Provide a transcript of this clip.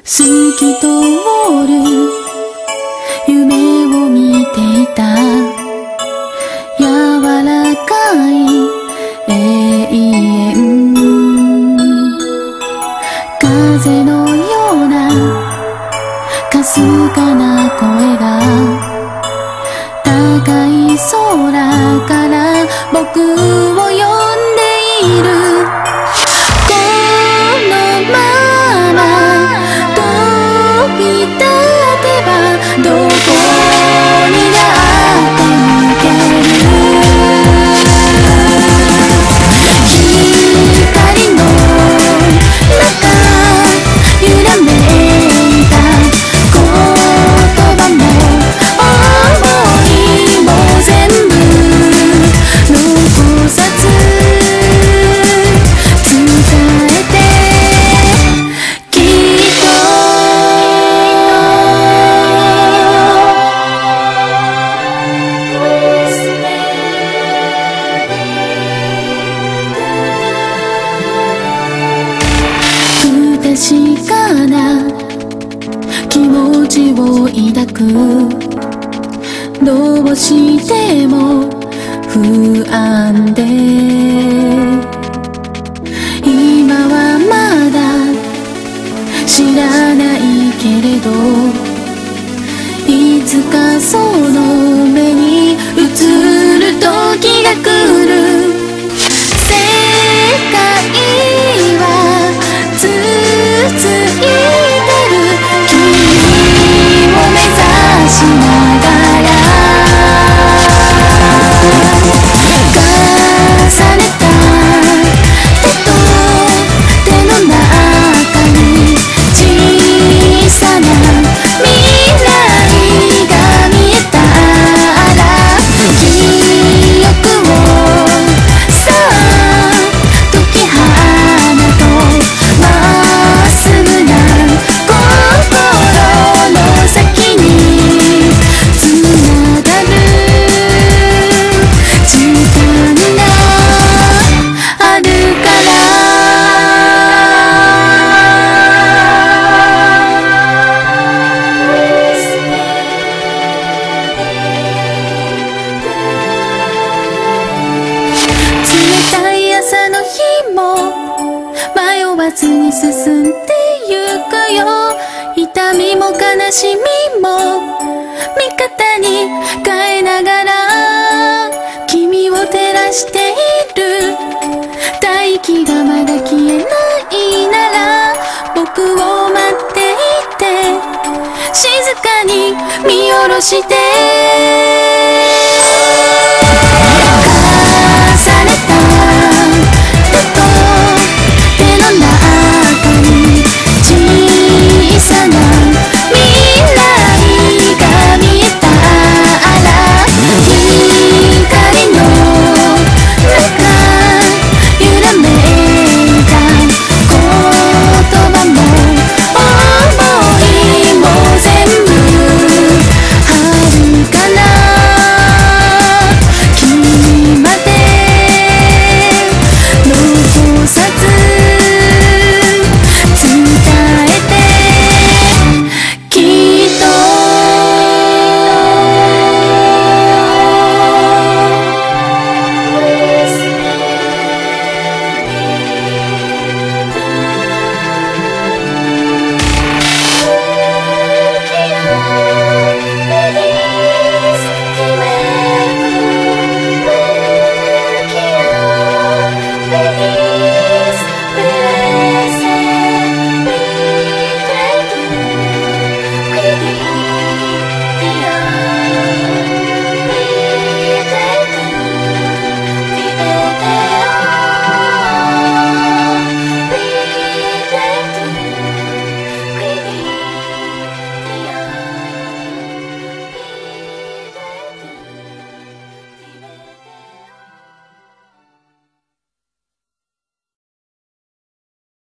透き通る夢を見ていた。柔らかい永遠、風のようなかすかな声が高い空から僕を呼んでいる。このまま飛び立てばどこにだって行ける。光の中揺らめいた言葉も想いも全部残さず伝えてきっと不確かな気持ちを抱く。どうしても不安で今はまだ知らないけれど、いつかその目に映る時が来る。世界は続いてる。君を目指しながら重ねた手と手の中に小さな未来が見えたら、記憶をさあ解き放とう。まっすぐな心の先につながる時間があるから。冷たい朝の日も迷わずに進んでゆくよ。痛みも悲しみも味方に変えながら君を照らしている。大気がまだ消えないなら僕を待っていて、静かに見下ろして